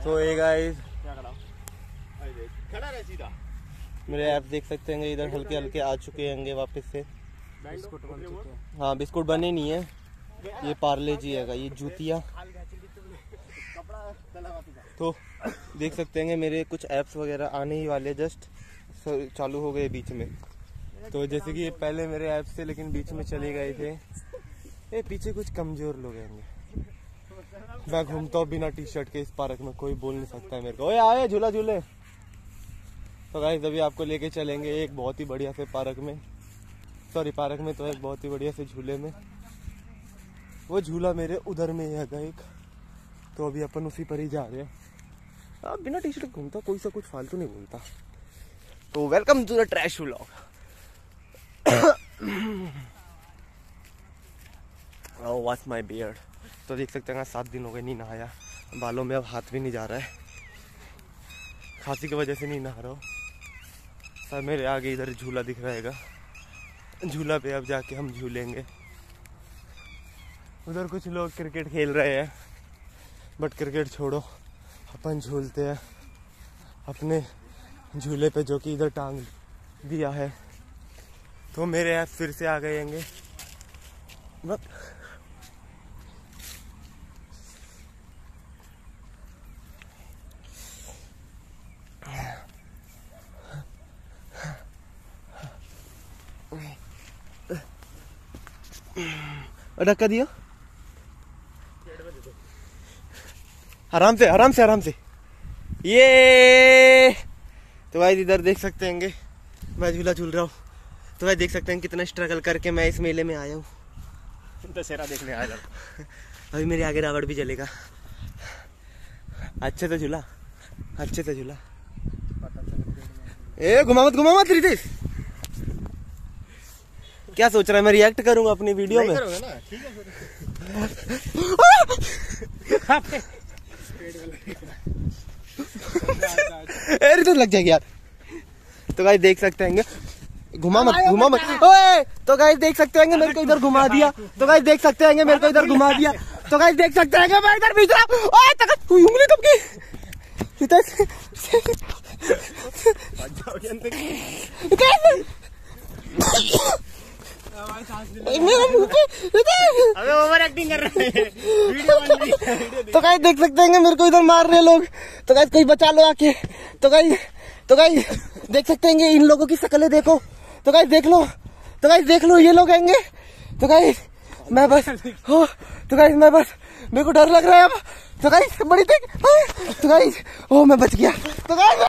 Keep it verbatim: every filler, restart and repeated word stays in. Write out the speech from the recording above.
तो ये गाइस मेरे ऐप देख सकते हैं इधर हल्के हल्के आ चुके होंगे वापस से। बिस्कुट बन चुके हैं। हाँ बिस्कुट बने नहीं है, ये पार्ले जी है। ये जूतियाँ तो देख सकते हैं मेरे कुछ ऐप्स वगैरह आने ही वाले, जस्ट चालू हो गए बीच में। तो जैसे कि ये पहले मेरे ऐप्स थे लेकिन बीच में चले गए थे। ये पीछे कुछ कमजोर लोग हैं। मैं घूमता हूँ बिना टी शर्ट के इस पार्क में, कोई बोल नहीं सकता है मेरे को ओए आए झूला झूले। तो गाइस अभी आपको लेके चलेंगे एक बहुत ही बढ़िया से पार्क में, सॉरी पार्क में तो एक बहुत ही बढ़िया से झूले में। वो झूला मेरे उधर में है एक, तो अभी अपन उसी पर ही जा रहे हैं। आप बिना टी शर्ट घूमता कोई सा कुछ फालतू नहीं घूमता। तो welcome to the trash vlog. Oh what's my beard. तो देख सकते हैं सात दिन हो गए नहीं नहाया, बालों में अब हाथ भी नहीं जा रहा है, खांसी की वजह से नहीं नहा रहा हूँ। सर मेरे आगे इधर झूला दिख रहेगा, झूला पे अब जाके हम झूलेंगे। उधर कुछ लोग क्रिकेट खेल रहे हैं, बट क्रिकेट छोड़ो, अपन झूलते हैं अपने झूले पे जो कि इधर टांग दिया है। तो मेरे ऐप फिर से आ गए होंगे। धक्का दिया, आराम से आराम से आराम से। ये तो भाई इधर देख सकते हैं मैं झूला झूल रहा हूँ। तो भाई देख सकते हैं कितना स्ट्रगल करके मैं इस मेले में आया हूँ। दशहरा देखने आया था। अभी मेरे आगे रावण भी चलेगा। अच्छे से झूला, अच्छे से झूला। ए घुमा मत घुमा मत रितेश। क्या सोच रहा है मैं रिएक्ट करूंगा अपनी वीडियो में? करोगे ना, ठीक है फिर। रितेश लग जाएगी यार। तो गाइस देख सकते हैं घुमा मत घुमा मत ओए। तो गाइस देख सकते हैं मेरे को इधर घुमा दिया। तो गाइस देख सकते हैं मेरे को इधर घुमा दिया। तो गाइस देख सकते हैं मैं इधर बीच रहा। ओए तक उंगली कब की मेरा मुंह पे अबे ओवर एक्टिंग कर रहा है, वीडियो बन रही है। तो गाइस देख सकते हैं मेरे को इधर मार रहे लोग। तो गाइस कोई बचा लो आके। तो गाइस तो गाइस देख सकते हैं इन लोगों की शक्लें देखो। तो गाइस देख लो, तो गाइस देख लो ये लोग आएंगे। तो गाइस मैं बस हो, तो गाइस मैं बस मेरे को डर लग रहा है अब। तो गाइस बड़ी देख, तो गाइस ओ मैं बच गया। तो गाइस